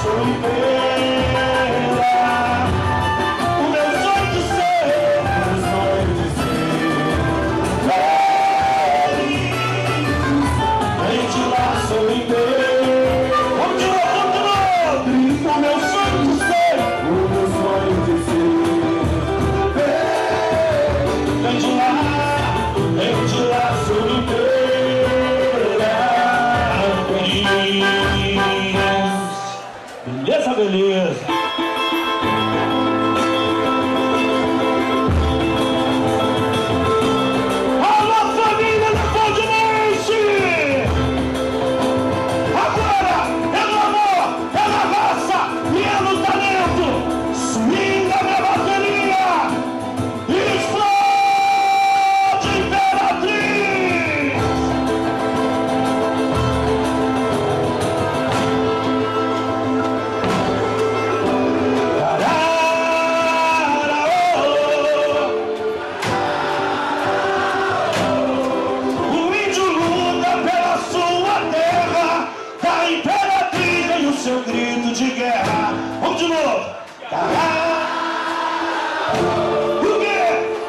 sou inteira. O meu sonho de ser, vem de lá, sou inteira. Vamos de novo, vamos de novo. O meu sonho de ser, vem de lá, sou inteira. Beleza, beleza. Alô, família da Podinense! Agora é no amor, é na raça e é no talento. Swinga minha bateria! Explode, Imperatriz! O índio luta pela sua terra, da Imperatriz vem o seu grito de guerra. Vamos de novo. O quê?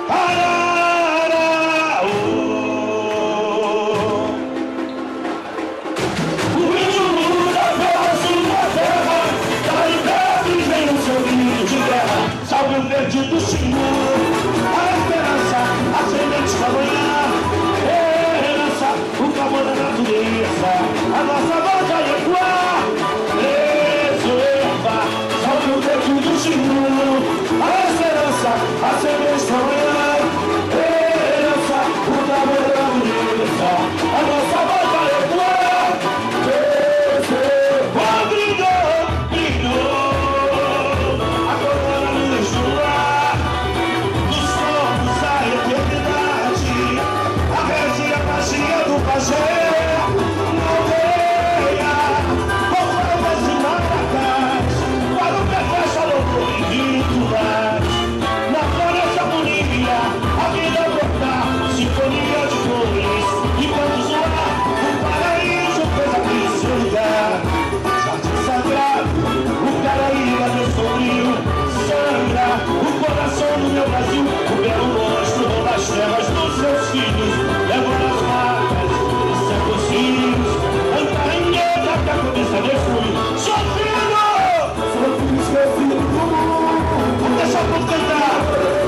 O índio luta pela sua terra, da Imperatriz vem o seu grito de guerra. Salve o verde do Xingu, a esperança, a semente da manhã, herança, o clamor da natureza, a nossa voz vai ecoar, preserva. Salve o verde do Xingu, a esperança, a semente da manhã, herança, o clamor da natureza, a nossa voz vai ecoar, preserva. Brilhou, a corona luz do ar, dos corpos a eternidade, a reza e a magia do pajé, na aldeia, com flautas e maracás, para o que festa louvor e rituais, na floresta harmonia, a vida brotar, sinfonia de flores, e quando zoar, o paraíso fez aqui seu lugar, jardim sagrado, o Caraíba, meu sobrinho, sangra o coração do meu Brasil, o belo monstro rouba as terras dos seus filhos, leva as marcas dos seus cozinhos, anda em guerra que a cabeça destrui. Seu filho, seu filho, deixa eu cantar.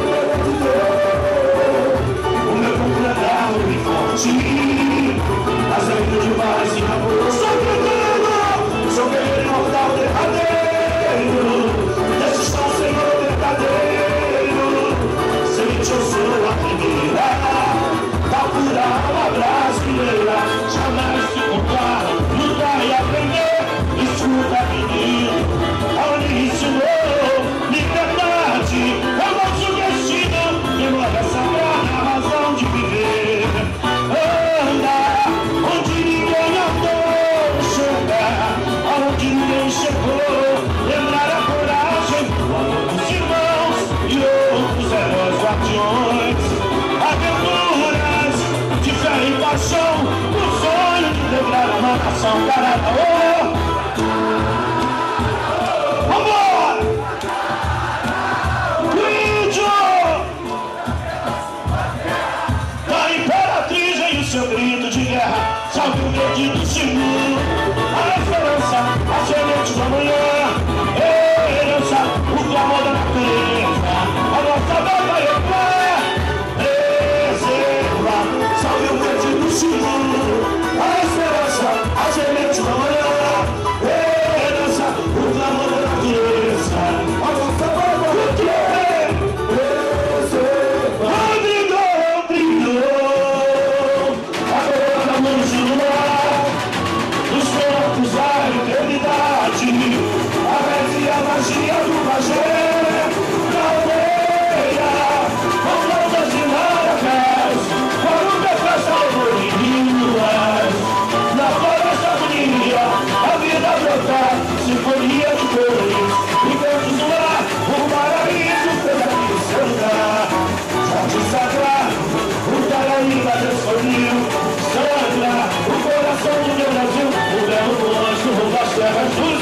O meu corpo é bravo e forte, azeite demais e amor. Sou guerreiro, sou guerreiro imortal derradeiro, decisão, Senhor verdadeiro. Sente eu sou a primeira, da pura alma brasileira. Jamais se comprar, lutar e aprender. Escuta, menino, aonde ensinou liberdade. É o nosso destino, memória sagrada, a razão de viver. Anda onde ninguém andou, chegar aonde ninguém chegou. Lembrar a coragem, o amor dos irmãos e outros heróis guardiões. Aventuras de fé e paixão, o sonho de lembrar uma nação. Caramba, vambora! O índio da Imperatriz vem o seu grito de guerra. Salve o verde do Xingu, a esperança, a semente da manhã, herança, o clamor da natureza, a nossa voz vai ecoar, preserva. Salve o verde do Xingu, a esperança, a semente da manhã, herança, o clamor da natureza, a nossa voz vai ecoar, preserva. Brilhou, a corona luz do luar, dos corpos a eternidade.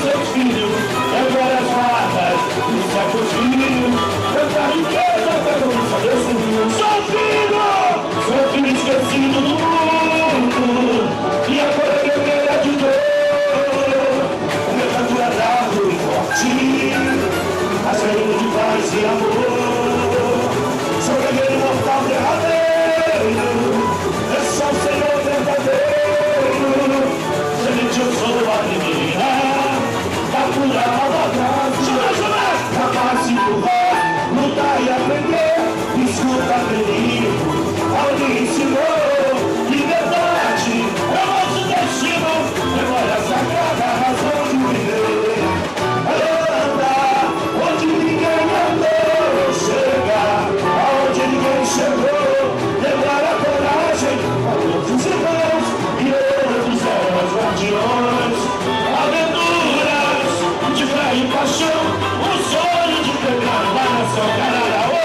seus filhos, agora as matas, os secos filhos, tanta riqueza, tanta luz, Deus filho. Sou filho esquecido do mundo, e agora guerreira de dor. O meu canto é bravo e forte, saindo de paz e amor. Sou guerreiro mortal derradeiro, é só o Senhor verdadeiro. Semente eu sou a menina, da pura maldade, capaz de empurrar, lutar e aprender. Escuta, menino, alguém ensinou liberdade, é o nosso destino, memória sagrada, a razão de viver. Onde ninguém andou, chega aonde ninguém chegou. Levar a coragem a todos os irmãos e outros heróis guardiões. Aventuras de fé e paixão, o sonho de pegar uma nação. Cararaô,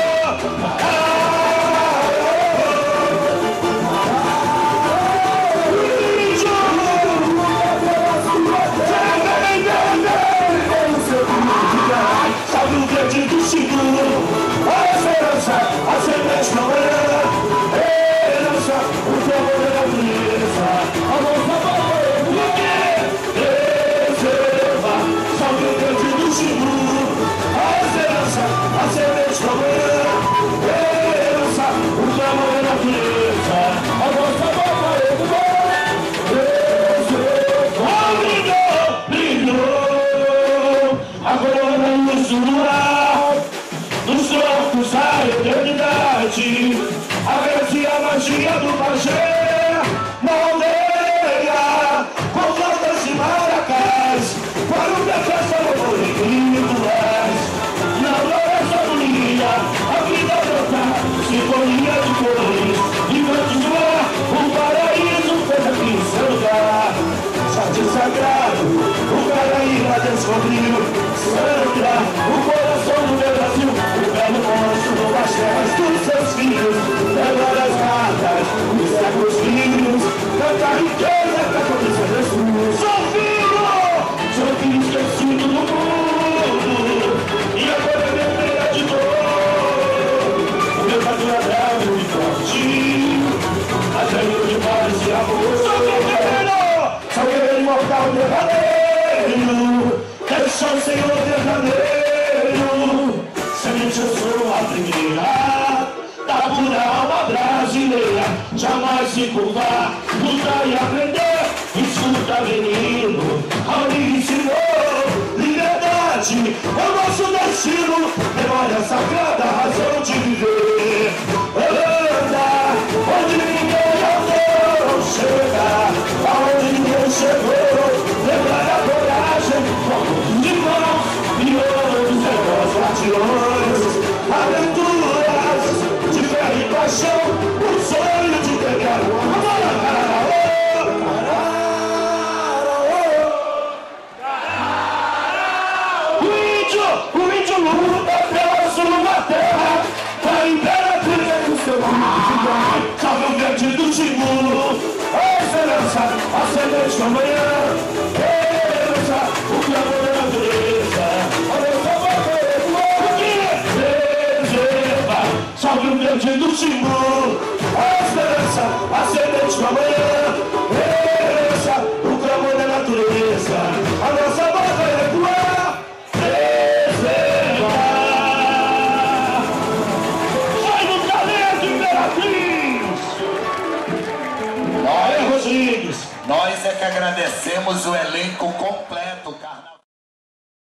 salve o verde do seguro, a esperança, a semente não é herança, o amor da natureza, a nossa barreira, o que preserva. Salve o verde do seguro, a esperança, a semente não é herança, o amor da natureza, a nossa barreira, preserva. Brilhou a corona luar dos troncos da eternidade, a graça e a magia do pajé na aldeia, com flautas e maracás, para o da festa louvor e rituais. Na floresta harmonia, a vida brota, sinfonia de cores, enquanto soar, o paraíso fez aqui em seu lugar. Jardim sagrado, o Caraíba descobriu. Sandra, o coração do meu Brasil, o belo monstro das terras dos seus filhos, agora as matas, os séculos filhos, tanta riqueza pra acontecer Jesus. Sou filho esquecido do mundo, e agora é guerreira de dor. O meu canto é bravo e forte, atraindo de paz e amor. Sou guerreiro imortal derradeiro, é só o Senhor verdadeiro. Semente eu sou a primeira, da pura alma brasileira. Jamais se curvar, lutar e aprender. Escuta, menino, alguém ensinou liberdade, é o nosso destino, memória sagrada, razão de viver. Anda, onde ninguém andou, chega aonde ninguém chegou. Levar a coragem, com de mãos e outros heróis guardiões. Aventuras de fé e paixão, o sonho de pegar uma bola. O índio luta pela sua terra, pra imperatriz do seu filho. Salve o verde do seguro, a esperança, a semente da manhã, herança, o clamor da natureza, a nossa barreira, o que preserva. Salve o verde do seguro, a esperança, a semente da manhã, herança, o clamor da natureza, a nossa barreira. Nós é que agradecemos o elenco completo, Carlos.